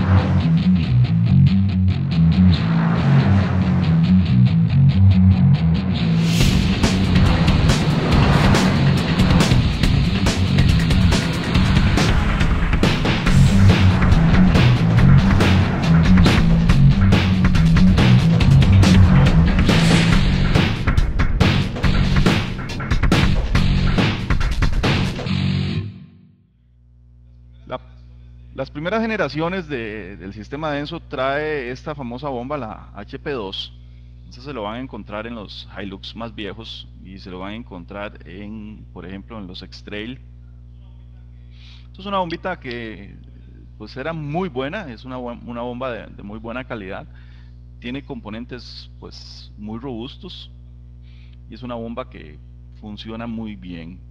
Las primeras generaciones del sistema denso trae esta famosa bomba, la HP2. Eso se lo van a encontrar en los Hilux más viejos y se lo van a encontrar en, por ejemplo, en los X-Trail. Esto es una bombita que pues era muy buena, es una bomba de muy buena calidad. Tiene componentes pues muy robustos y es una bomba que funciona muy bien.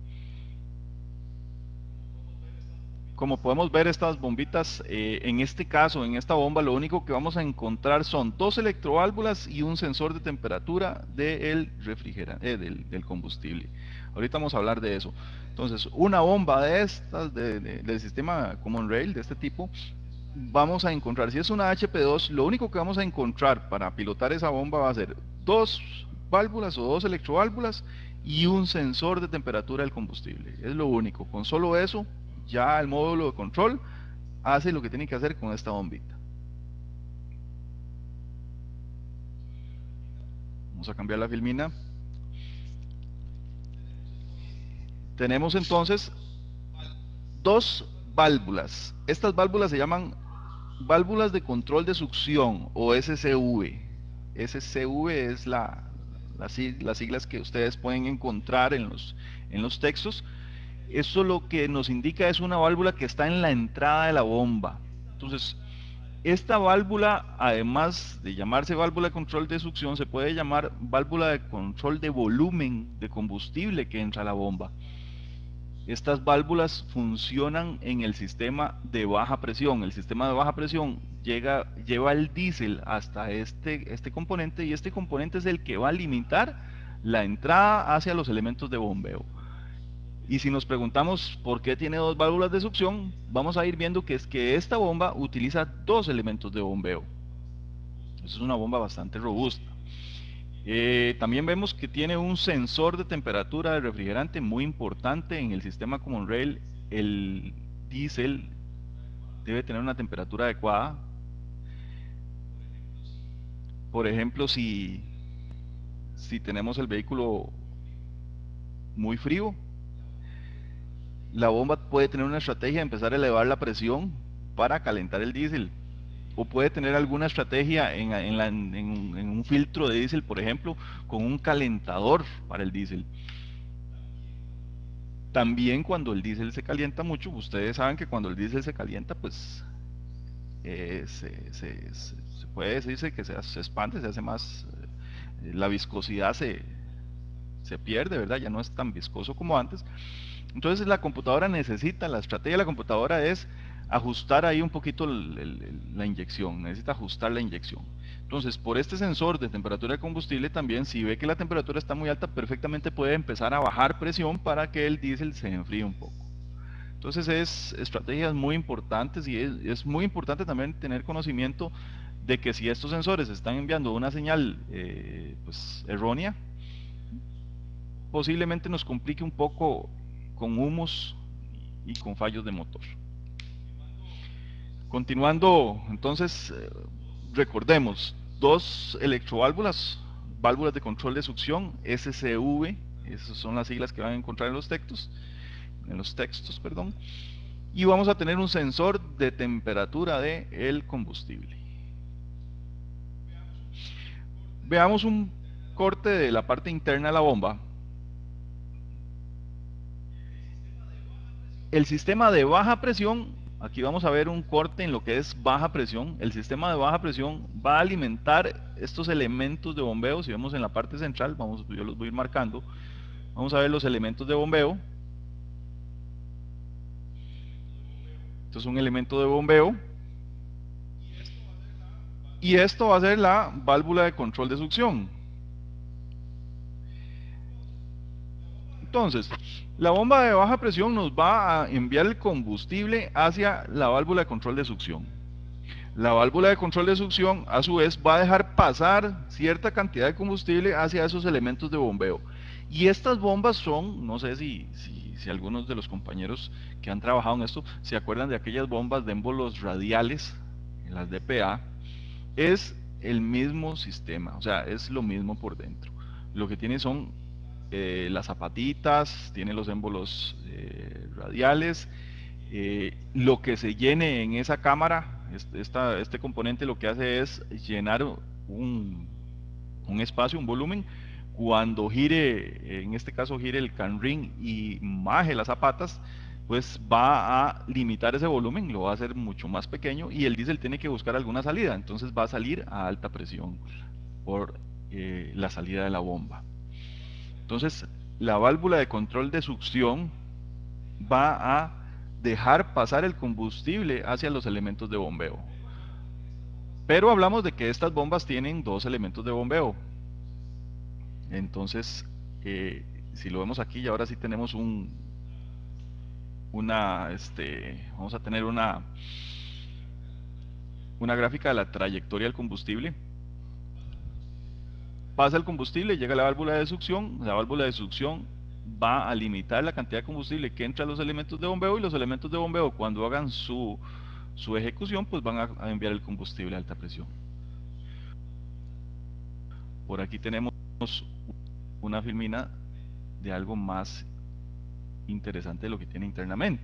Como podemos ver, estas bombitas, en este caso, en esta bomba, lo único que vamos a encontrar son dos electroválvulas y un sensor de temperatura del refrigerante, del combustible. Ahorita vamos a hablar de eso. Entonces, una bomba de estas, del sistema Common Rail, de este tipo, vamos a encontrar, si es una HP2, lo único que vamos a encontrar para pilotar esa bomba va a ser dos válvulas o dos electroválvulas y un sensor de temperatura del combustible. Es lo único. Con solo eso ya el módulo de control hace lo que tiene que hacer con esta bombita. Vamos a cambiar la filmina. Tenemos entonces dos válvulas. Estas válvulas se llaman válvulas de control de succión o SCV. SCV es las siglas que ustedes pueden encontrar en los textos. Eso lo que nos indica es una válvula que está en la entrada de la bomba. Entonces, esta válvula, además de llamarse válvula de control de succión, se puede llamar válvula de control de volumen de combustible que entra a la bomba. Estas válvulas funcionan en el sistema de baja presión. El sistema de baja presión lleva el diésel hasta este componente, y este componente es el que va a limitar la entrada hacia los elementos de bombeo. Y si nos preguntamos por qué tiene dos válvulas de succión, vamos a ir viendo que es que esta bomba utiliza dos elementos de bombeo. Es una bomba bastante robusta. También vemos que tiene un sensor de temperatura del refrigerante muy importante. En el sistema Common Rail, el diésel debe tener una temperatura adecuada. Por ejemplo, si tenemos el vehículo muy frío, la bomba puede tener una estrategia de empezar a elevar la presión para calentar el diésel, o puede tener alguna estrategia en un filtro de diésel, por ejemplo, con un calentador para el diésel. También cuando el diésel se calienta mucho, ustedes saben que cuando el diésel se calienta, pues se puede decirse que se expande, se hace más, la viscosidad se pierde, ¿verdad? Ya no es tan viscoso como antes. Entonces la computadora necesita, la estrategia de la computadora es ajustar ahí un poquito la inyección, necesita ajustar la inyección. Entonces, por este sensor de temperatura de combustible también, si ve que la temperatura está muy alta, perfectamente puede empezar a bajar presión para que el diésel se enfríe un poco. Entonces es estrategias muy importantes, y es muy importante también tener conocimiento de que si estos sensores están enviando una señal pues errónea, posiblemente nos complique un poco con humos y con fallos de motor. Continuando, entonces, recordemos, dos electroválvulas, válvulas de control de succión, SCV, esas son las siglas que van a encontrar en los textos, perdón, y vamos a tener un sensor de temperatura del combustible. Veamos un corte de la parte interna de la bomba. El sistema de baja presión, aquí vamos a ver un corte en lo que es baja presión. El sistema de baja presión va a alimentar estos elementos de bombeo. Si vemos en la parte central, yo los voy a ir marcando. Vamos a ver los elementos de bombeo. Esto es un elemento de bombeo. Y esto va a ser la válvula de control de succión. Entonces, la bomba de baja presión nos va a enviar el combustible hacia la válvula de control de succión. La válvula de control de succión a su vez va a dejar pasar cierta cantidad de combustible hacia esos elementos de bombeo. Y estas bombas son, no sé si algunos de los compañeros que han trabajado en esto se acuerdan de aquellas bombas de émbolos radiales, las DPA, es el mismo sistema, o sea, es lo mismo por dentro. Lo que tiene son las zapatitas, tiene los émbolos radiales, lo que se llene en esa cámara, este componente lo que hace es llenar un espacio, un volumen. Cuando gire, en este caso gire el canring y maje las zapatas, pues va a limitar ese volumen, lo va a hacer mucho más pequeño y el diésel tiene que buscar alguna salida, entonces va a salir a alta presión por la salida de la bomba. Entonces, la válvula de control de succión va a dejar pasar el combustible hacia los elementos de bombeo. Pero hablamos de que estas bombas tienen dos elementos de bombeo. Entonces, si lo vemos aquí, y ahora sí tenemos vamos a tener una gráfica de la trayectoria del combustible. Pasa el combustible, llega a la válvula de succión va a limitar la cantidad de combustible que entra a los elementos de bombeo, y los elementos de bombeo, cuando hagan su ejecución, pues van a enviar el combustible a alta presión. Por aquí tenemos una filmina de algo más interesante de lo que tiene internamente.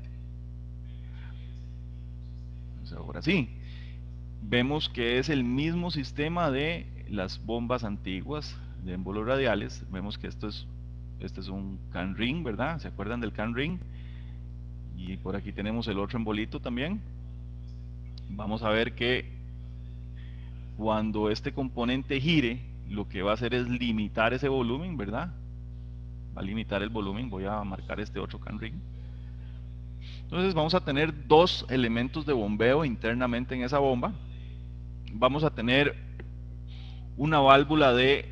Entonces, ahora sí, vemos que es el mismo sistema de las bombas antiguas de émbolos radiales. Vemos que este es un can ring, ¿verdad? ¿Se acuerdan del can ring? Y por aquí tenemos el otro embolito también. Vamos a ver que cuando este componente gire, lo que va a hacer es limitar ese volumen, ¿verdad? Va a limitar el volumen. Voy a marcar este otro can ring. Entonces vamos a tener dos elementos de bombeo internamente en esa bomba. Vamos a tener una válvula de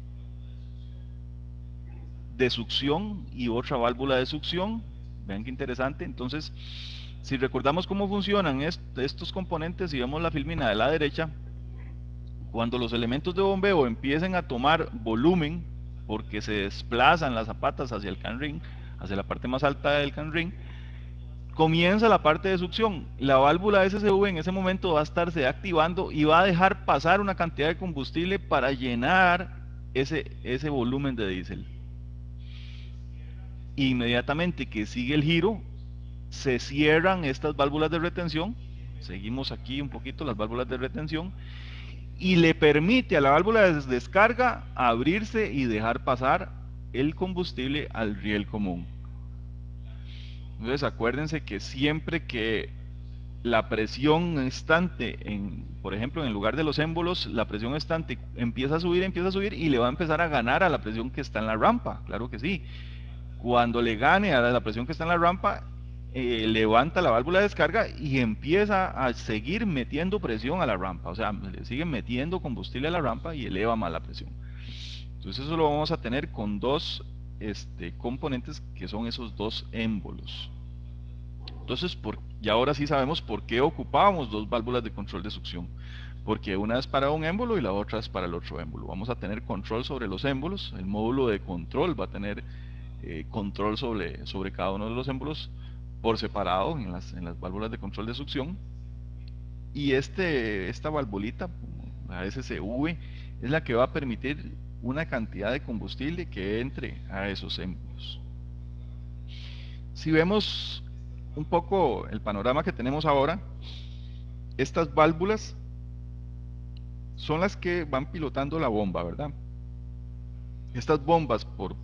succión y otra válvula de succión. Vean qué interesante. Entonces, si recordamos cómo funcionan estos componentes y vemos la filmina de la derecha, cuando los elementos de bombeo empiecen a tomar volumen porque se desplazan las zapatas hacia el can ring, hacia la parte más alta del can ring, comienza la parte de succión. La válvula SSV en ese momento va a estarse activando y va a dejar pasar una cantidad de combustible para llenar ese volumen de diésel. Inmediatamente que sigue el giro, se cierran estas válvulas de retención. Seguimos aquí un poquito las válvulas de retención, y le permite a la válvula de descarga abrirse y dejar pasar el combustible al riel común. Entonces acuérdense que siempre que la presión estante, por ejemplo en el lugar de los émbolos, la presión estante empieza a subir y le va a empezar a ganar a la presión que está en la rampa, claro que sí. Cuando le gane a la presión que está en la rampa, levanta la válvula de descarga y empieza a seguir metiendo presión a la rampa, o sea, le sigue metiendo combustible a la rampa y eleva más la presión. Entonces eso lo vamos a tener con dos componentes que son esos dos émbolos. Entonces, y ahora sí sabemos por qué ocupábamos dos válvulas de control de succión, porque una es para un émbolo y la otra es para el otro émbolo. Vamos a tener control sobre los émbolos, el módulo de control va a tener control sobre cada uno de los émbolos por separado en las válvulas de control de succión, y esta valvulita, la SCV, es la que va a permitir una cantidad de combustible que entre a esos émbolos. Si vemos un poco el panorama que tenemos ahora, estas válvulas son las que van pilotando la bomba, ¿verdad? Estas bombas por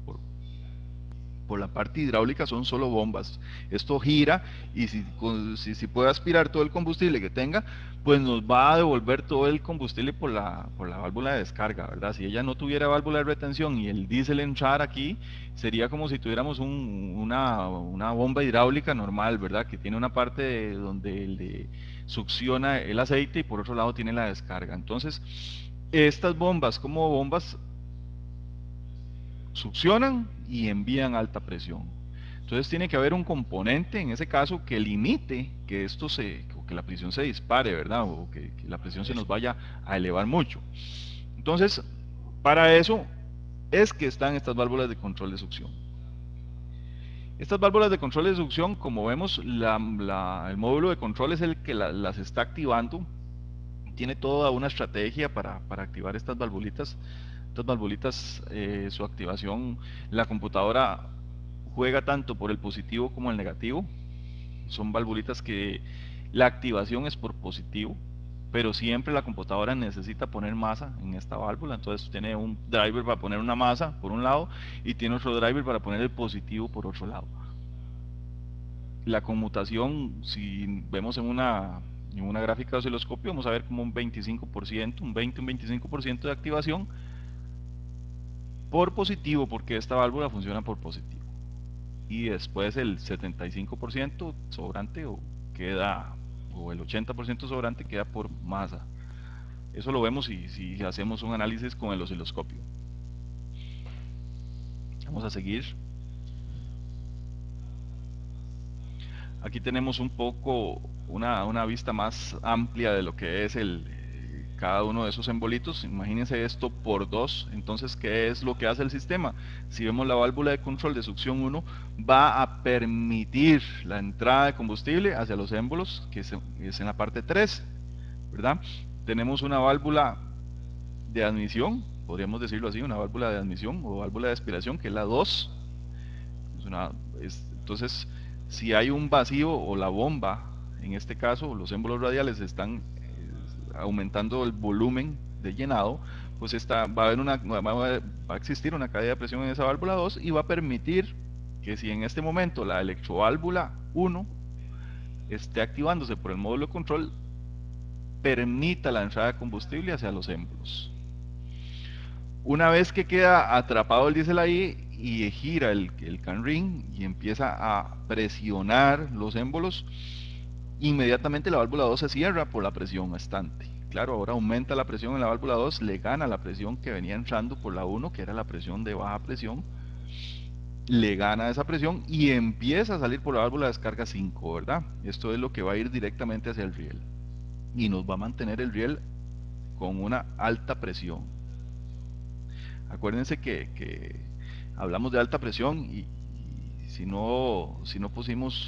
la parte hidráulica son solo bombas. Esto gira y si puede aspirar todo el combustible que tenga, pues nos va a devolver todo el combustible por la válvula de descarga, ¿verdad? Si ella no tuviera válvula de retención y el diésel entrar aquí, sería como si tuviéramos una bomba hidráulica normal, ¿verdad? Que tiene una parte donde le succiona el aceite y por otro lado tiene la descarga. Entonces, estas bombas como bombas succionan y envían alta presión. Entonces tiene que haber un componente en ese caso que limite que que la presión se dispare, ¿verdad? O que la presión se nos vaya a elevar mucho. Entonces, para eso es que están estas válvulas de control de succión. Estas válvulas de control de succión, como vemos, el módulo de control es el que las está activando. Tiene toda una estrategia para activar estas valvulitas. Estas valvulitas, su activación, la computadora juega tanto por el positivo como el negativo. Son valvulitas que la activación es por positivo, pero siempre la computadora necesita poner masa en esta válvula. Entonces tiene un driver para poner una masa por un lado y tiene otro driver para poner el positivo por otro lado. La conmutación, si vemos en una gráfica de osciloscopio, vamos a ver como un 25%, un 25% de activación por positivo, porque esta válvula funciona por positivo. Y después el 75% sobrante o el 80% sobrante queda por masa. Eso lo vemos si hacemos un análisis con el osciloscopio. Vamos a seguir. Aquí tenemos un poco una vista más amplia de lo que es cada uno de esos embolitos. Imagínense esto por 2. Entonces, ¿qué es lo que hace el sistema? Si vemos la válvula de control de succión 1, va a permitir la entrada de combustible hacia los émbolos, que es en la parte 3, ¿verdad? Tenemos una válvula de admisión, podríamos decirlo así, una válvula de admisión o válvula de aspiración, que es la 2. Entonces, si hay un vacío o la bomba, en este caso los émbolos radiales están aumentando el volumen de llenado, pues va a existir una caída de presión en esa válvula 2 y va a permitir que si en este momento la electroválvula 1 esté activándose por el módulo de control, permita la entrada de combustible hacia los émbolos. Una vez que queda atrapado el diésel ahí y gira el can ring y empieza a presionar los émbolos, inmediatamente la válvula 2 se cierra por la presión estante. Claro, ahora aumenta la presión en la válvula 2, le gana la presión que venía entrando por la 1, que era la presión de baja presión, le gana esa presión y empieza a salir por la válvula de descarga 5, ¿verdad? Esto es lo que va a ir directamente hacia el riel y nos va a mantener el riel con una alta presión. Acuérdense que hablamos de alta presión y si no pusimos,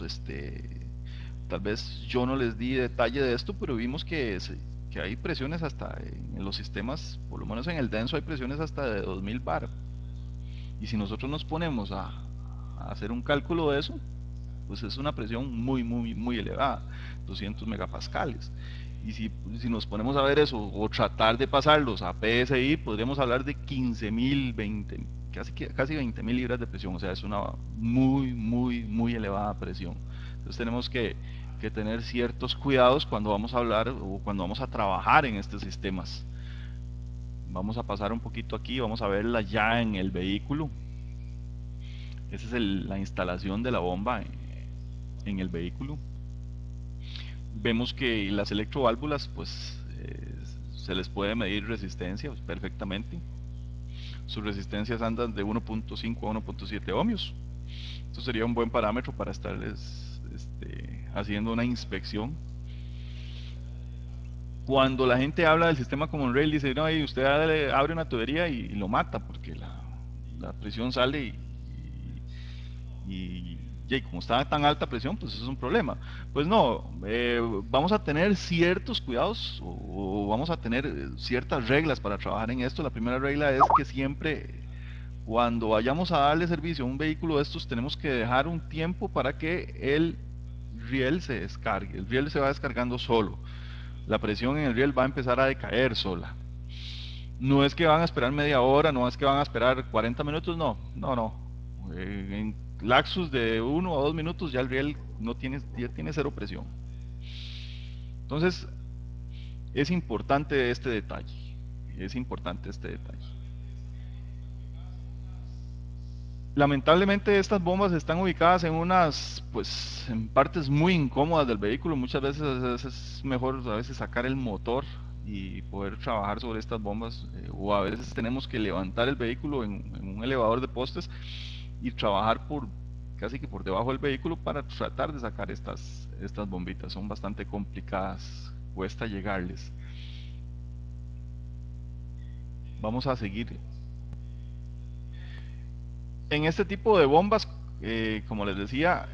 tal vez yo no les di detalle de esto, pero vimos que hay presiones hasta en los sistemas, por lo menos en el denso hay presiones hasta de 2000 bar. Y si nosotros nos ponemos a hacer un cálculo de eso, pues es una presión muy elevada, 200 megapascales. Y si nos ponemos a ver eso o tratar de pasarlos a PSI, podríamos hablar de 15.000, casi 20.000 libras de presión. O sea, es una muy elevada presión. Entonces tenemos que tener ciertos cuidados cuando vamos a hablar o cuando vamos a trabajar en estos sistemas. Vamos a pasar un poquito aquí, vamos a verla ya en el vehículo. Esa es la instalación de la bomba en el vehículo. Vemos que las electroválvulas, pues se les puede medir resistencia perfectamente. Sus resistencias andan de 1.5 a 1.7 ohmios. Esto sería un buen parámetro para estarles haciendo una inspección. Cuando la gente habla del sistema Common Rail, dice, no, usted abre una tubería y lo mata porque la presión sale y como está tan alta presión, pues eso es un problema. Pues no, vamos a tener ciertos cuidados o vamos a tener ciertas reglas para trabajar en esto. La primera regla es que siempre cuando vayamos a darle servicio a un vehículo de estos tenemos que dejar un tiempo para que el riel se descargue. El riel se va descargando solo. La presión en el riel va a empezar a decaer sola. No es que van a esperar media hora, no es que van a esperar 40 minutos, no. En lapsus de 1 o 2 minutos ya el riel ya tiene cero presión. Entonces es importante este detalle. Lamentablemente estas bombas están ubicadas en en partes muy incómodas del vehículo. Muchas veces es mejor a veces sacar el motor y poder trabajar sobre estas bombas, o a veces tenemos que levantar el vehículo en un elevador de postes y trabajar casi que por debajo del vehículo para tratar de sacar estas estas bombitas, son bastante complicadas, cuesta llegarles. Vamos a seguir. En este tipo de bombas, como les decía,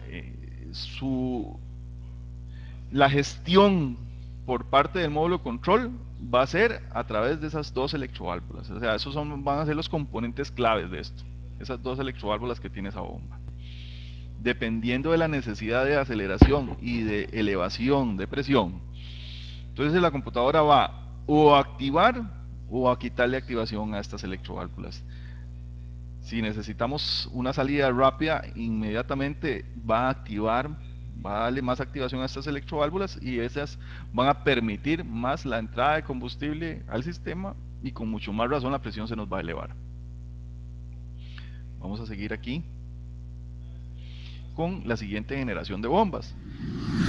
la gestión por parte del módulo de control va a ser a través de esas dos electroválvulas. O sea, esos van a ser los componentes claves de esto, esas dos electroválvulas que tiene esa bomba. Dependiendo de la necesidad de aceleración y de elevación de presión, entonces la computadora va o a activar o a quitarle activación a estas electroválvulas. Si necesitamos una salida rápida, inmediatamente va a activar, va a darle más activación a estas electroválvulas, y esas van a permitir más la entrada de combustible al sistema, y con mucho más razón la presión se nos va a elevar. Vamos a seguir aquí con la siguiente generación de bombas.